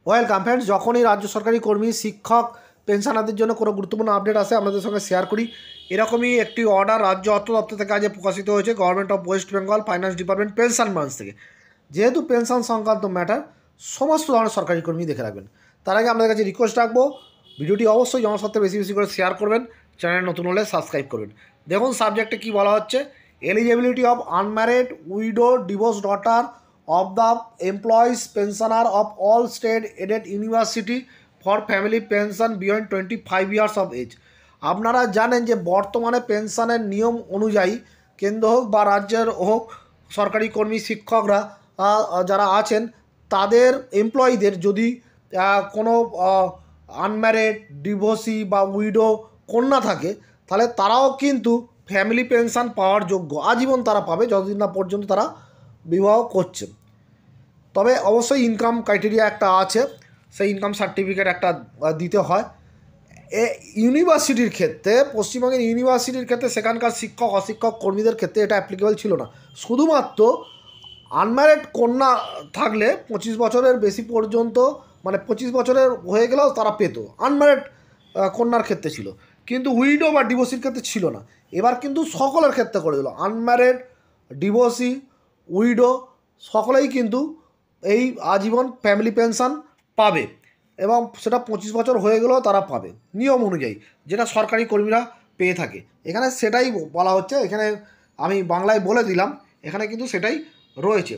Welcome friends, যখনই রাজ্য সরকারি কর্মী, শিক্ষক, পেনশনারদের জন্য কোনো গুরুত্বপূর্ণ আপডেট আসে আপনাদের সঙ্গে শেয়ার করি। এরকমই একটি অর্ডার রাজ্য অর্থ দপ্তর থেকে আজ প্রকাশিত হয়েছে government of West Bengal finance department pension branch থেকে। যেহেতু পেনশন সংক্রান্ত ম্যাটার, সমস্ত ধরনের সরকারি কর্মী দেখে রাখবেন। তার আগে আপনাদের কাছে রিকোয়েস্ট রাখবো, ভিডিওটি অবশ্যই জনস্বার্থে বেশি বেশি করে শেয়ার করবেন, চ্যানেল নতুন হলে সাবস্ক্রাইব করবেন। দেখুন সাবজেক্টে কী বলা হচ্ছে, eligibility of unmarried widow divorce daughter of the employees pensioner of all state aided university for family pension beyond 25 years of age। আপনারা জানেন যে বর্তমানে পেনশনের নিয়ম অনুযায়ী কেন্দ্র হোক বা রাজ্যের হোক, সরকারি কর্মী, শিক্ষকরা যারা আছেন তাদের এমপ্লয়ীদের যদি কোনো আনম্যারিড, ডিভোর্সি বা উইডো কন্যা থাকে, তাহলে তারাও কিন্তু ফ্যামিলি পেনশন পাওয়ার যোগ্য। আজীবন তারা পাবে যতদিন না পর্যন্ত তারা বিবাহ করছে। তবে অবশ্যই ইনকাম ক্রাইটেরিয়া একটা আছে, সেই ইনকাম সার্টিফিকেট একটা দিতে হয়। ইউনিভার্সিটির ক্ষেত্রে, পশ্চিমবঙ্গের ইউনিভার্সিটির ক্ষেত্রে সেখানকার শিক্ষক অশিক্ষক কর্মীদের ক্ষেত্রে এটা অ্যাপ্লিকেবল ছিল না। শুধুমাত্র আনম্যারিড কন্যা থাকলে 25 বছরের বেশি পর্যন্ত, মানে 25 বছরের হয়ে গেলেও তারা পেত, আনম্যারিড কন্যার ক্ষেত্রে ছিল, কিন্তু উইডো বা ডিভোর্সির ক্ষেত্রে ছিল না। এবার কিন্তু সকলের ক্ষেত্রে করে দিল, আনম্যারিড, ডিভোর্সি, উইডো সকলেই কিন্তু এই আজীবন ফ্যামিলি পেনশন পাবে, এবং সেটা 25 বছর হয়ে গেলেও তারা পাবে নিয়ম অনুযায়ী, যেটা সরকারি কর্মীরা পেয়ে থাকে। এখানে সেটাই বলা হচ্ছে, এখানে আমি বাংলায় বলে দিলাম, এখানে কিন্তু সেটাই রয়েছে।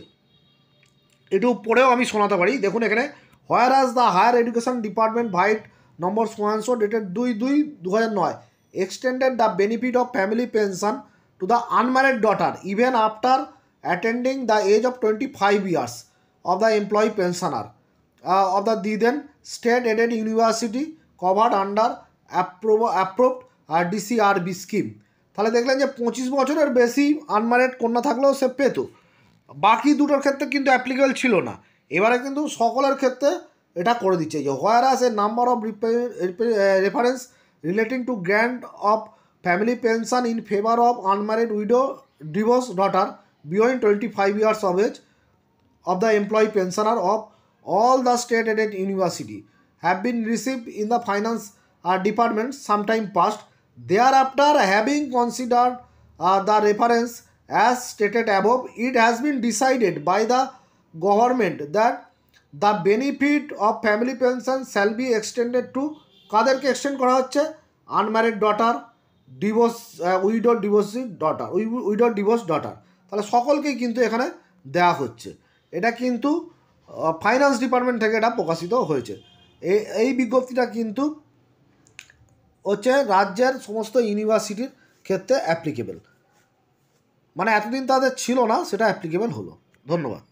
একটু পরেও আমি শোনাতে পারি। দেখুন এখানে, whereas the higher education department vide number 100 dated 2/2/2009 extended the benefit of family pension to the unmarried daughter even after attending the age of 25 years of the employee pensioner of the then state aided university covered under approved DCRB scheme। তাহলে দেখলেন যে 25 বছরের বেশি unmarried কন্যা থাকলেও সে পেত, বাকি দুটোর ক্ষেত্রে কিন্তু অ্যাপ্লিকেবল ছিল না। এবারে কিন্তু সকলের ক্ষেত্রে এটা করে দিচ্ছে যে whereas a number of reference relating to grant of family pension in favour of unmarried widow divorce daughter beyond 25 years of age of the employee pensioner of all the state aided university have been received in the finance department sometime past. Thereafter, having considered the reference as stated above, it has been decided by the government that the benefit of family pension shall be extended to কাদেরকে extend করা হচ্ছে, unmarried daughter, divorce, widow divorcee daughter, widow divorce daughter, তাহলে সকলকেই কিন্তু এখানে দেওয়া হচ্ছে। এটা কিন্তু ফাইন্যান্স ডিপার্টমেন্ট থেকে এটা প্রকাশিত হয়েছে। এই বিজ্ঞপ্তিটা কিন্তু হচ্ছে রাজ্যের সমস্ত ইউনিভার্সিটির ক্ষেত্রে অ্যাপ্লিকেবল, মানে এতদিন তাদের ছিল না, সেটা অ্যাপ্লিকেবল হলো। ধন্যবাদ।